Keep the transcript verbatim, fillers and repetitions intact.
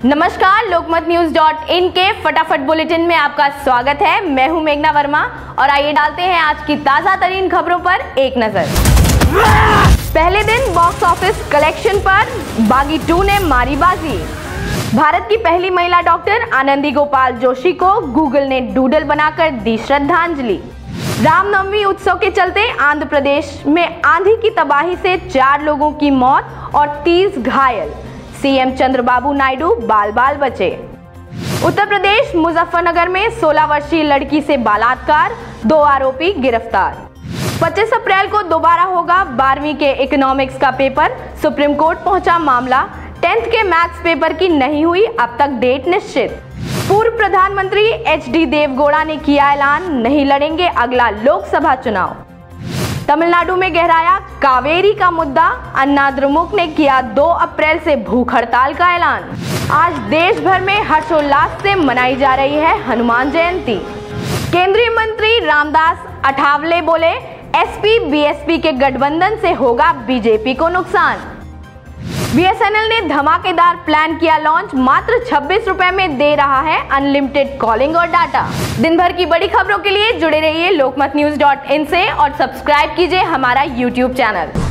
नमस्कार, लोकमत news dot in के फटाफट बुलेटिन में आपका स्वागत है। मैं हूं मेघना वर्मा और आइए डालते हैं आज की ताजा तरीन खबरों पर एक नजर। पहले दिन बॉक्स ऑफिस कलेक्शन पर बागी टू ने मारी बाजी। भारत की पहली महिला डॉक्टर आनंदी गोपाल जोशी को गूगल ने डूडल बनाकर दी श्रद्धांजलि। रामनवमी उत्सव के चलते आंध्र प्रदेश में आंधी की तबाही से चार लोगों की मौत और तीस घायल। सीएम चंद्रबाबू नायडू बाल बाल बचे। उत्तर प्रदेश मुजफ्फरनगर में सोलह वर्षीय लड़की से बलात्कार, दो आरोपी गिरफ्तार। पच्चीस अप्रैल को दोबारा होगा बारहवीं के इकोनॉमिक्स का पेपर, सुप्रीम कोर्ट पहुंचा मामला। टेंथ के मैथ्स पेपर की नहीं हुई अब तक डेट निश्चित। पूर्व प्रधानमंत्री एच डी देवगौड़ा ने किया ऐलान, नहीं लड़ेंगे अगला लोकसभा चुनाव। तमिलनाडु में गहराया कावेरी का मुद्दा, अन्ना द्रमुक ने किया दो अप्रैल से भूख हड़ताल का ऐलान। आज देश भर में हर्षोल्लास से मनाई जा रही है हनुमान जयंती। केंद्रीय मंत्री रामदास अठावले बोले, एसपी बीएसपी के गठबंधन से होगा बीजेपी को नुकसान। बीएसएनएल ने धमाकेदार प्लान किया लॉन्च, मात्र छब्बीस रुपए में दे रहा है अनलिमिटेड कॉलिंग और डाटा। दिन भर की बड़ी खबरों के लिए जुड़े रहिए लोकमत न्यूज डॉट इन से और सब्सक्राइब कीजिए हमारा यूट्यूब चैनल।